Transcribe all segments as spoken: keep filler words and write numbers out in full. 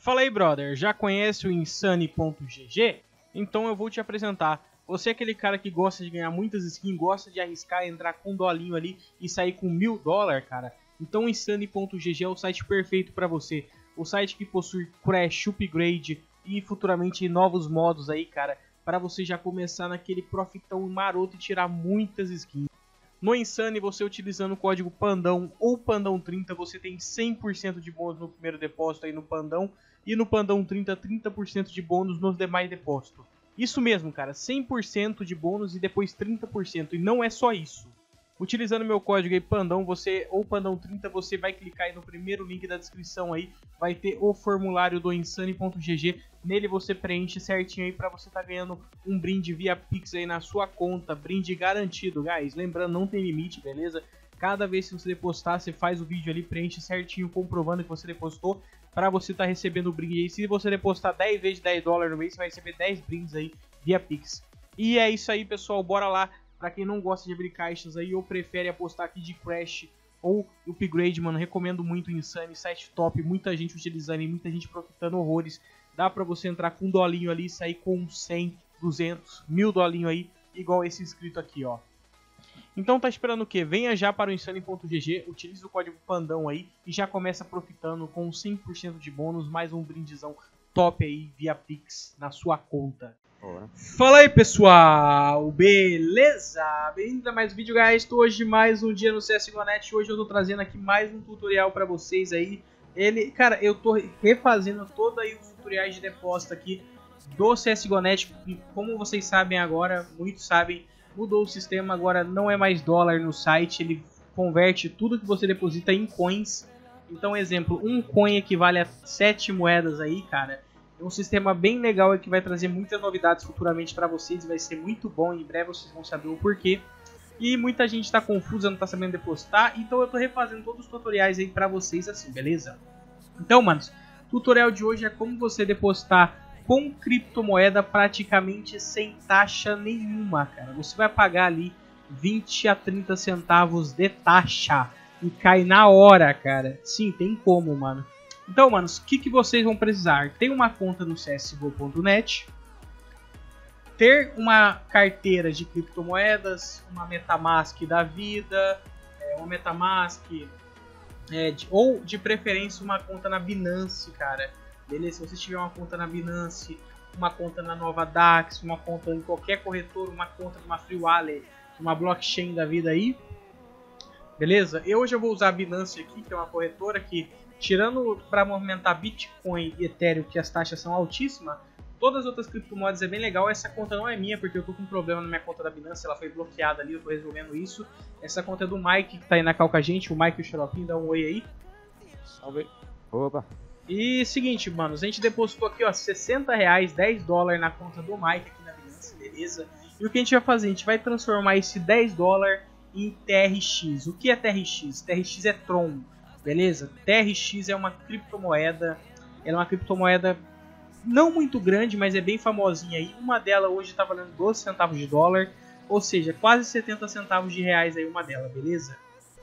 Fala aí, brother, já conhece o Insane ponto G G? Então eu vou te apresentar. Você é aquele cara que gosta de ganhar muitas skins, gosta de arriscar, entrar com um dolinho ali e sair com mil dólares, cara? Então o Insane ponto G G é o site perfeito para você. O site que possui Crash, Upgrade e futuramente novos modos aí, cara, para você já começar naquele profitão maroto e tirar muitas skins. No Insane, você utilizando o código Pandão ou Pandão trinta, você tem cem por cento de bônus no primeiro depósito aí no Pandão. E no Pandão trinta, trinta por cento de bônus nos demais depósitos. Isso mesmo, cara, cem por cento de bônus e depois trinta por cento. E não é só isso. Utilizando meu código aí Pandão, você ou Pandão trinta, você vai clicar aí no primeiro link da descrição aí. Vai ter o formulário do Insane ponto G G. Nele você preenche certinho aí para você estar tá ganhando um brinde via Pix aí na sua conta. Brinde garantido, guys. Lembrando, não tem limite, beleza? Cada vez que você depositar, você faz o vídeo ali, preenche certinho, comprovando que você depositou, para você estar tá recebendo o brinde aí. Se você depositar dez vezes dez dólares no mês, você vai receber dez brindes aí via Pix. E é isso aí, pessoal. Bora lá. Pra quem não gosta de abrir caixas aí ou prefere apostar aqui de Crash ou Upgrade, mano, recomendo muito o Insane, site top, muita gente utilizando e muita gente profitando horrores. Dá pra você entrar com um dolinho ali e sair com cem, duzentos, mil dolinho aí, igual esse inscrito aqui, ó. Então tá esperando o que? Venha já para o Insane ponto G G, utilize o código Pandão aí e já começa profitando com cem por cento de bônus, mais um brindezão top aí via Pix na sua conta. Bora. Fala aí, pessoal, beleza? Bem-vindo a mais um vídeo, guys. Estou hoje mais um dia no C S G O ponto net. Hoje eu tô trazendo aqui mais um tutorial para vocês aí. Ele, cara, eu tô refazendo todos aí os tutoriais de depósito aqui do C S G O ponto net. Como vocês sabem agora, muitos sabem, mudou o sistema, agora não é mais dólar no site, ele converte tudo que você deposita em coins. Então, exemplo, um coin equivale a sete moedas aí, cara. É um sistema bem legal que vai trazer muitas novidades futuramente para vocês, vai ser muito bom, em breve vocês vão saber o porquê. E muita gente está confusa, não está sabendo depositar, então eu tô refazendo todos os tutoriais aí para vocês assim, beleza? Então, manos, o tutorial de hoje é como você depositar com criptomoeda praticamente sem taxa nenhuma, cara. Você vai pagar ali vinte a trinta centavos de taxa e cai na hora, cara. Sim, tem como, mano. Então, manos, o que, que vocês vão precisar? Ter uma conta no C S G O ponto net, ter uma carteira de criptomoedas, uma MetaMask da vida, é, uma MetaMask, é, de, ou de preferência uma conta na Binance, cara. Beleza? Se você tiver uma conta na Binance, uma conta na Nova Dax, uma conta em qualquer corretor, uma conta numa Free Wallet, uma blockchain da vida aí, beleza? Eu hoje eu vou usar a Binance aqui, que é uma corretora que, tirando para movimentar Bitcoin e Ethereum, que as taxas são altíssimas, todas as outras criptomoedas é bem legal. Essa conta não é minha, porque eu tô com um problema na minha conta da Binance, ela foi bloqueada ali, eu tô resolvendo isso. Essa conta é do Mike, que tá aí na cal com a gente, o Mike e o Xaropinho, dá um oi aí. Salve. Opa. E seguinte, mano, a gente depositou aqui, ó, sessenta reais, dez dólares na conta do Mike aqui na Binance, beleza? E o que a gente vai fazer? A gente vai transformar esse dez dólares em T R X. O que é T R X? T R X é Tron, beleza? T R X é uma criptomoeda, ela é uma criptomoeda não muito grande, mas é bem famosinha aí. Uma delas hoje tá valendo doze centavos de dólar, ou seja, quase setenta centavos de reais aí uma dela, beleza?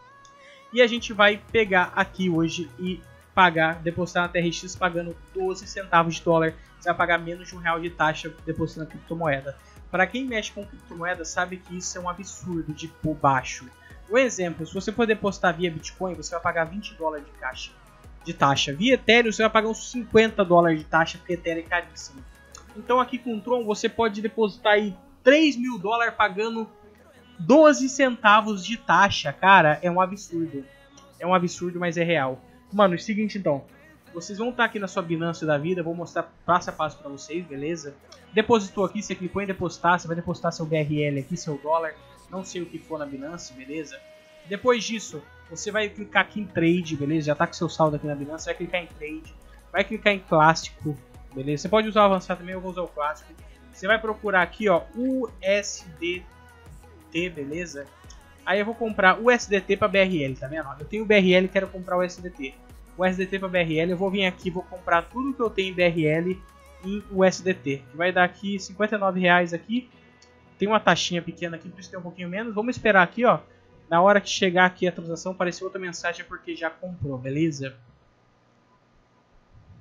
E a gente vai pegar aqui hoje e pagar, depositar na T R X pagando doze centavos de dólar. Você vai pagar menos de um real de taxa depositando na criptomoeda. Para quem mexe com criptomoeda sabe que isso é um absurdo de por baixo. Um exemplo, se você for depositar via Bitcoin, você vai pagar vinte dólares de taxa. De taxa. Via Ethereum você vai pagar uns cinquenta dólares de taxa, porque Ethereum é caríssimo. Então aqui com o Tron você pode depositar aí três mil dólares pagando doze centavos de taxa. Cara, é um absurdo. É um absurdo, mas é real. Mano, é o seguinte então, vocês vão estar aqui na sua Binance da vida, eu vou mostrar passo a passo pra vocês, beleza? Depositou aqui, você clicou em depositar, você vai depositar seu B R L aqui, seu dólar, não sei o que for na Binance, beleza? Depois disso, você vai clicar aqui em trade, beleza? Já tá com seu saldo aqui na Binance, vai clicar em trade, vai clicar em clássico, beleza? Você pode usar o avançado também, eu vou usar o clássico. Você vai procurar aqui, ó, U S D T, beleza? Aí eu vou comprar o U S D T para B R L, tá vendo? Eu tenho B R L e quero comprar o U S D T. O U S D T para B R L, eu vou vir aqui, vou comprar tudo que eu tenho em B R L em U S D T. Que vai dar aqui cinquenta e nove reais aqui. Tem uma taxinha pequena aqui, por isso tem um pouquinho menos. Vamos esperar aqui, ó. Na hora que chegar aqui a transação, apareceu outra mensagem porque já comprou, beleza?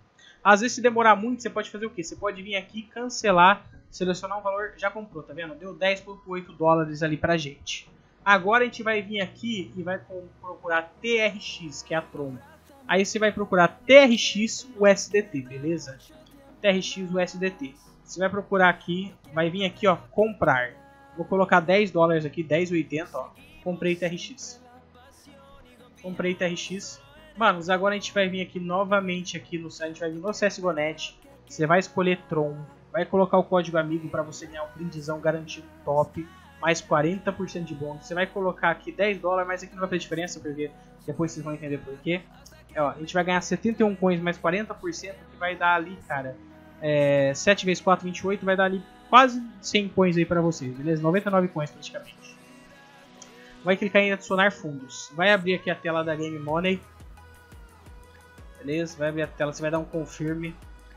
Às vezes se demorar muito, você pode fazer o quê? Você pode vir aqui, cancelar, selecionar um valor, já comprou, tá vendo? Deu dez vírgula oito dólares ali pra gente. Agora a gente vai vir aqui e vai procurar T R X, que é a Tron. Aí você vai procurar T R X U S D T, beleza? T R X U S D T. Você vai procurar aqui, vai vir aqui, ó, comprar. Vou colocar dez dólares aqui, dez e oitenta, ó. Comprei T R X. Comprei T R X. Manos, agora a gente vai vir aqui novamente aqui no site, a gente vai vir no C S G O ponto net. Você vai escolher Tron, vai colocar o código amigo para você ganhar um brindezão garantido top, mais quarenta por cento de bônus. Você vai colocar aqui dez dólares, mas aqui não vai fazer diferença, porque depois vocês vão entender por quê. É, ó, a gente vai ganhar setenta e um coins mais quarenta por cento, que vai dar ali, cara, é, sete vezes quatro, vinte e oito, vai dar ali quase cem coins aí para vocês, beleza? noventa e nove coins praticamente. Vai clicar em adicionar fundos. Vai abrir aqui a tela da Game Money. Beleza? Vai abrir a tela, você vai dar um confirme.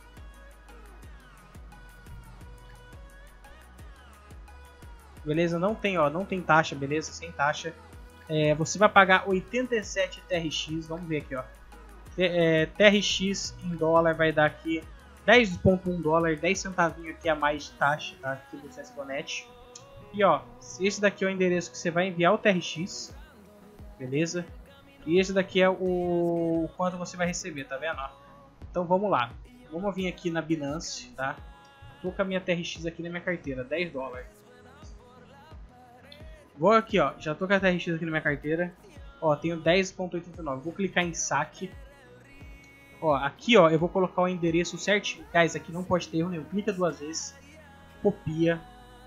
Beleza? Não tem, ó, não tem taxa, beleza? Sem taxa. É, você vai pagar oitenta e sete T R X, vamos ver aqui, ó. T, é, T R X em dólar vai dar aqui dez vírgula um dólar, dez centavinhos aqui a mais de taxa, tá? Aqui do C S G O ponto net. E ó, esse daqui é o endereço que você vai enviar o T R X, beleza? E esse daqui é o quanto você vai receber, tá vendo? Ó? Então vamos lá, vamos vir aqui na Binance, tá? Tô com a minha T R X aqui na minha carteira, dez dólares. Vou aqui, ó, já tô com a T R X aqui na minha carteira. Ó, tenho dez vírgula oitenta e nove, vou clicar em saque. Ó, aqui ó, eu vou colocar o endereço certinho. Guys, aqui não pode ter erro nenhum, clica duas vezes, copia.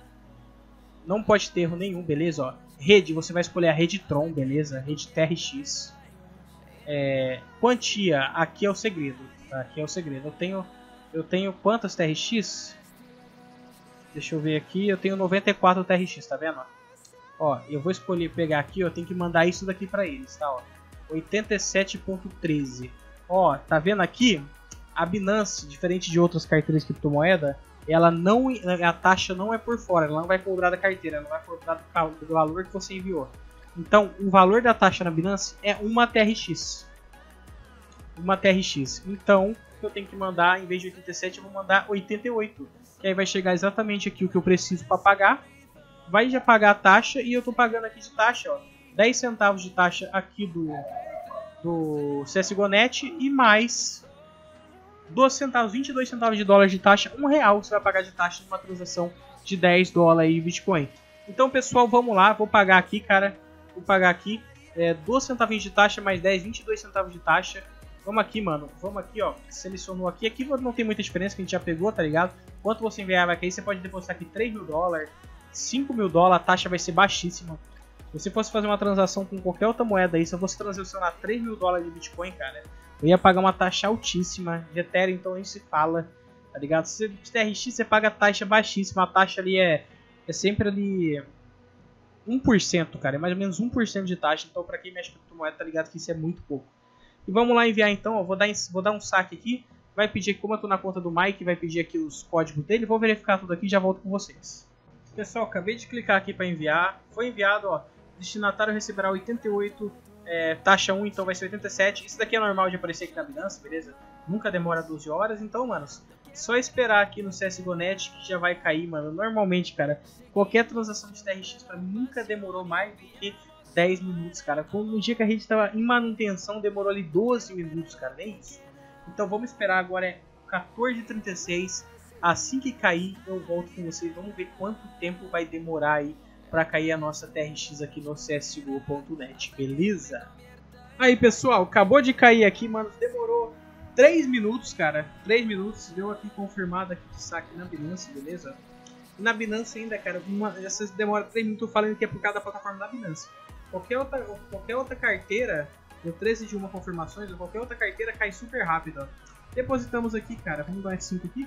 Não pode ter erro nenhum, beleza? Ó, rede, você vai escolher a rede Tron, beleza? Rede T R X. É, quantia, aqui é o segredo. Tá? Aqui é o segredo. Eu tenho, eu tenho quantas T R X? Deixa eu ver aqui. Eu tenho noventa e quatro T R X, tá vendo? Ó, eu vou escolher pegar aqui. Eu tenho que mandar isso daqui pra eles, tá? Ó, oitenta e sete ponto treze. Ó, tá vendo aqui? A Binance, diferente de outras carteiras de criptomoeda, ela não, a taxa não é por fora, ela não vai cobrar da carteira, ela vai cobrar do valor que você enviou. Então, o valor da taxa na Binance é uma T R X. Uma T R X. Então, eu tenho que mandar, em vez de oitenta e sete, eu vou mandar oitenta e oito. Que aí vai chegar exatamente aqui o que eu preciso para pagar. Vai já pagar a taxa e eu estou pagando aqui de taxa, ó, dez centavos de taxa aqui do, do C S G O ponto net e mais doze centavos, vinte e dois centavos de dólar de taxa, um real você vai pagar de taxa numa transação de dez dólares e Bitcoin. Então, pessoal, vamos lá, vou pagar aqui, cara, vou pagar aqui, é, doze centavinhos de taxa mais dez, vinte e dois centavos de taxa. Vamos aqui, mano, vamos aqui, ó, selecionou aqui, aqui não tem muita diferença que a gente já pegou, tá ligado? Quanto você enviar vai cair, você pode depositar aqui três mil dólares, cinco mil dólares, a taxa vai ser baixíssima. Se você fosse fazer uma transação com qualquer outra moeda aí, se eu fosse transacionar três mil dólares de Bitcoin, cara, eu ia pagar uma taxa altíssima. De Ethereum, então nem se fala, tá ligado? Se de T R X você paga taxa baixíssima, a taxa ali é, é sempre ali um por cento, cara, é mais ou menos um por cento de taxa. Então, pra quem mexe com criptomoeda, tá ligado que isso é muito pouco. E vamos lá enviar então, ó, vou dar, vou dar um saque aqui. Vai pedir, como eu tô na conta do Mike, vai pedir aqui os códigos dele. Vou verificar tudo aqui e já volto com vocês. Pessoal, acabei de clicar aqui para enviar. Foi enviado, ó. Destinatário receberá oitenta e oito, é, taxa um, então vai ser oitenta e sete. Isso daqui é normal de aparecer aqui na Binance, beleza? Nunca demora doze horas, então, manos, só esperar aqui no C S G O ponto net que já vai cair, mano. Normalmente, cara, qualquer transação de T R X para mim nunca demorou mais do que dez minutos, cara. No dia que a gente tava em manutenção, demorou ali doze minutos, cara, nem isso. Então vamos esperar, agora é quatorze e trinta e seis. Assim que cair, eu volto com vocês. Vamos ver quanto tempo vai demorar aí para cair a nossa T R X aqui no C S G O ponto net, beleza? Aí, pessoal, acabou de cair aqui, mano. Demorou três minutos, cara. três minutos. Deu aqui confirmado aqui de saque na Binance, beleza? E na Binance ainda, cara, uma, essas demora três minutos falando que é por causa da plataforma da Binance. Qualquer outra, qualquer outra carteira, no treze de uma confirmações, ou qualquer outra carteira cai super rápido, ó. Depositamos aqui, cara. Vamos dar um F cinco aqui.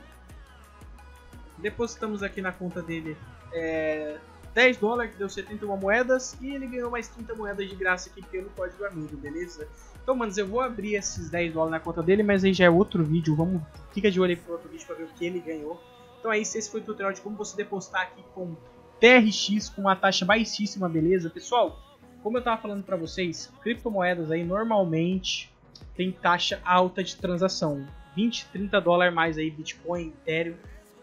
Depositamos aqui na conta dele é, dez dólares, que deu setenta e uma moedas, e ele ganhou mais trinta moedas de graça aqui pelo código amigo, beleza? Então, manos, eu vou abrir esses dez dólares na conta dele, mas aí já é outro vídeo. Vamos, fica de olho aí pro outro vídeo para ver o que ele ganhou. Então é isso, esse foi o tutorial de como você depositar aqui com T R X com uma taxa baixíssima, beleza? Pessoal, como eu tava falando para vocês, criptomoedas aí normalmente tem taxa alta de transação. vinte, trinta dólares mais aí Bitcoin, Ethereum.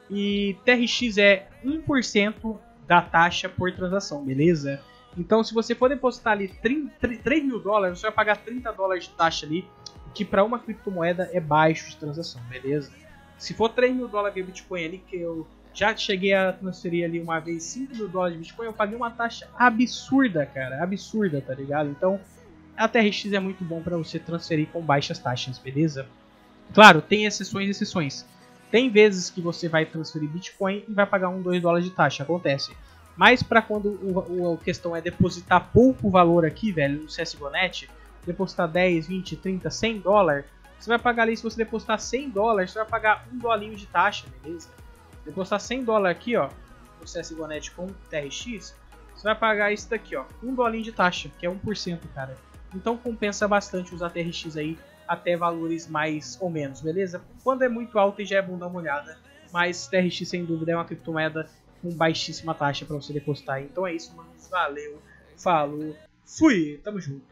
E T R X é um por cento da taxa por transação, beleza? Então se você for depositar ali três mil dólares, você vai pagar trinta dólares de taxa ali, que para uma criptomoeda é baixo de transação, beleza? Se for três mil dólares de Bitcoin ali, que eu já cheguei a transferir ali uma vez cinco mil dólares de Bitcoin, eu paguei uma taxa absurda, cara, absurda, tá ligado? Então a T R X é muito bom para você transferir com baixas taxas, beleza? Claro, tem exceções e exceções. Tem vezes que você vai transferir Bitcoin e vai pagar um, dois dólares de taxa, acontece. Mas para quando o, a questão é depositar pouco valor aqui, velho, no C S G O ponto net, depositar dez, vinte, trinta, cem dólares, você vai pagar ali, se você depositar cem dólares, você vai pagar um dolinho de taxa, beleza? Depositar cem dólares aqui, ó, no C S G O ponto net com T R X, você vai pagar isso daqui, ó, um dolinho de taxa, que é um por cento, cara. Então compensa bastante usar T R X aí, até valores mais ou menos, beleza? Quando é muito alto já é bom dar uma olhada, mas T R X sem dúvida é uma criptomoeda com baixíssima taxa para você depositar. Então é isso, manos. Valeu, falou, fui, tamo junto.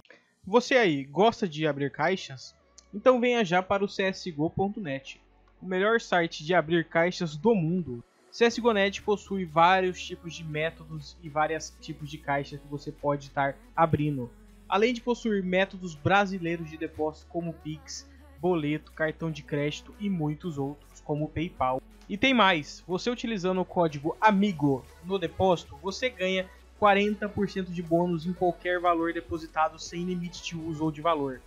Você aí gosta de abrir caixas? Então venha já para o C S G O ponto net, o melhor site de abrir caixas do mundo. C S G O ponto net possui vários tipos de métodos e vários tipos de caixas que você pode estar abrindo. Além de possuir métodos brasileiros de depósito como Pix, boleto, cartão de crédito e muitos outros, como o PayPal. E tem mais, você utilizando o código AMIGO no depósito, você ganha quarenta por cento de bônus em qualquer valor depositado sem limite de uso ou de valor.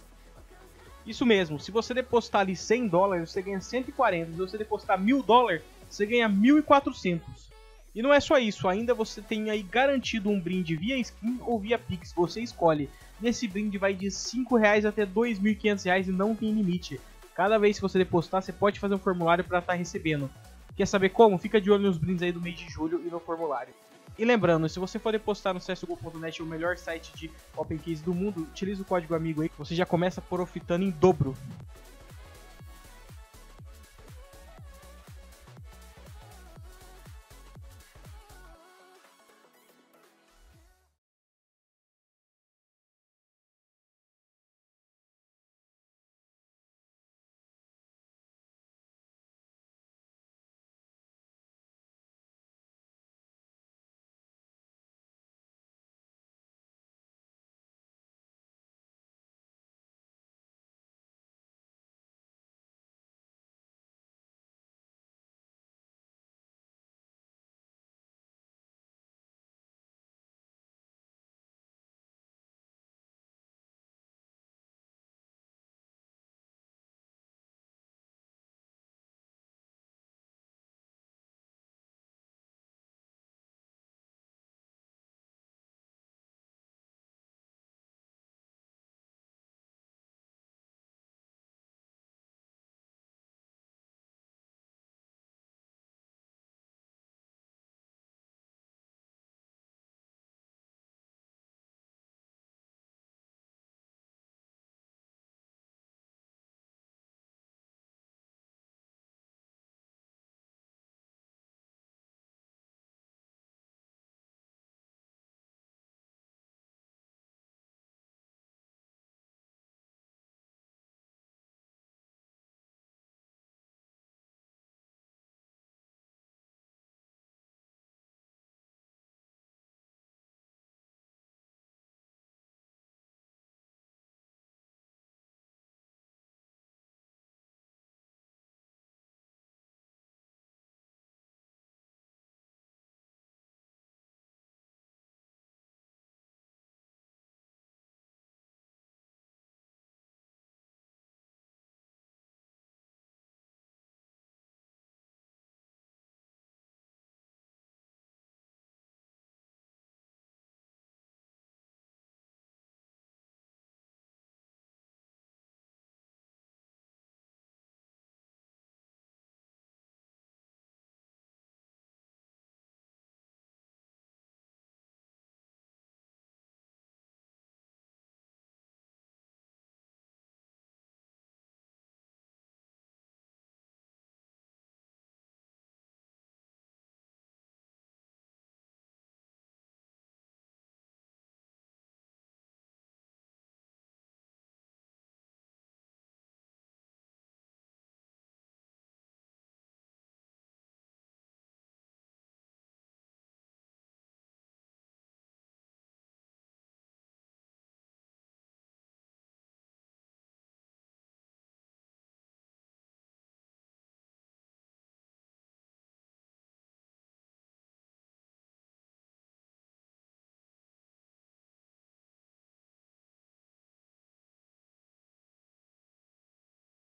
Isso mesmo, se você depositar ali cem dólares, você ganha cento e quarenta, se você depositar mil dólares, você ganha mil e quatrocentos. E não é só isso, ainda você tem aí garantido um brinde via skin ou via Pix, você escolhe. E esse brinde vai de cinco reais até dois mil e quinhentos reais e não tem limite. Cada vez que você depositar, você pode fazer um formulário para estar recebendo. Quer saber como? Fica de olho nos brindes aí do mês de julho e no formulário. E lembrando, se você for depositar no C S G O ponto net, o melhor site de Open Case do mundo, utilize o código AMIGO aí, que você já começa profitando em dobro.